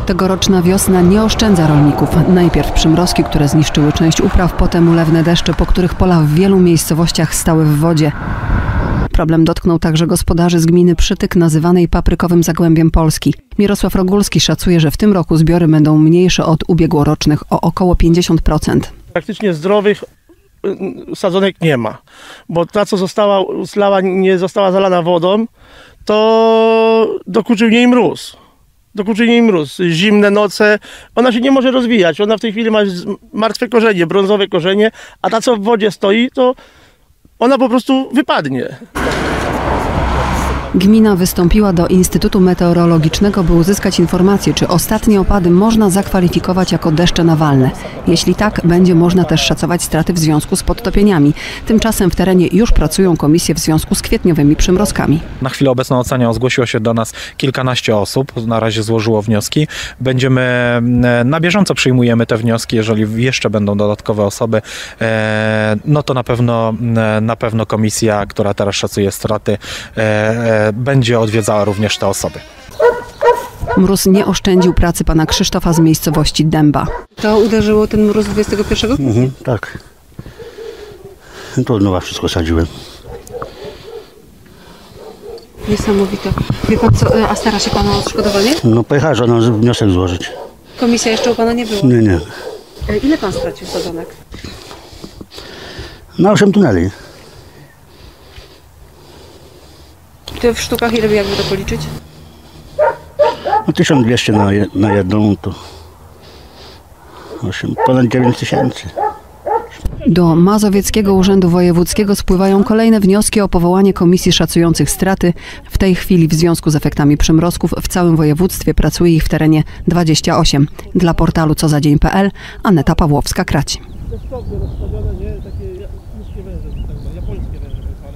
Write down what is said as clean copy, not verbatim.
Tegoroczna wiosna nie oszczędza rolników. Najpierw przymrozki, które zniszczyły część upraw, potem ulewne deszcze, po których pola w wielu miejscowościach stały w wodzie. Problem dotknął także gospodarzy z gminy Przytyk, nazywanej paprykowym Zagłębiem Polski. Mirosław Rogulski szacuje, że w tym roku zbiory będą mniejsze od ubiegłorocznych o około 50%. Praktycznie zdrowych sadzonek nie ma, bo ta, co nie została zalana wodą, to dokuczył jej mróz. Zimne noce, ona się nie może rozwijać, ona w tej chwili ma martwe korzenie, brązowe korzenie, a ta, co w wodzie stoi, to ona po prostu wypadnie. Gmina wystąpiła do Instytutu Meteorologicznego, by uzyskać informację, czy ostatnie opady można zakwalifikować jako deszcze nawalne. Jeśli tak, będzie można też szacować straty w związku z podtopieniami. Tymczasem w terenie już pracują komisje w związku z kwietniowymi przymrozkami. Na chwilę obecną ocenią zgłosiło się do nas kilkanaście osób, na razie złożyło wnioski. Na bieżąco przyjmujemy te wnioski, jeżeli jeszcze będą dodatkowe osoby, no to na pewno komisja, która teraz szacuje straty, będzie odwiedzała również te osoby. Mróz nie oszczędził pracy pana Krzysztofa z miejscowości Dęba. To uderzyło ten mróz 21? Tak. To od nowa wszystko sadziłem. Niesamowite. Wie pan co, a stara się pan o odszkodowanie? No pojechała żona wniosek złożyć. Komisja jeszcze u pana nie była? Nie. Ile pan stracił sadzonek? Na 8 tuneli. To w sztukach ile by jakby to policzyć? No 1200 na jedną to ponad 9000. Do Mazowieckiego Urzędu Wojewódzkiego spływają kolejne wnioski o powołanie komisji szacujących straty. W tej chwili w związku z efektami przymrozków w całym województwie pracuje ich w terenie 28. Dla portalu cozadzień.pl Aneta Pawłowska-Kraci.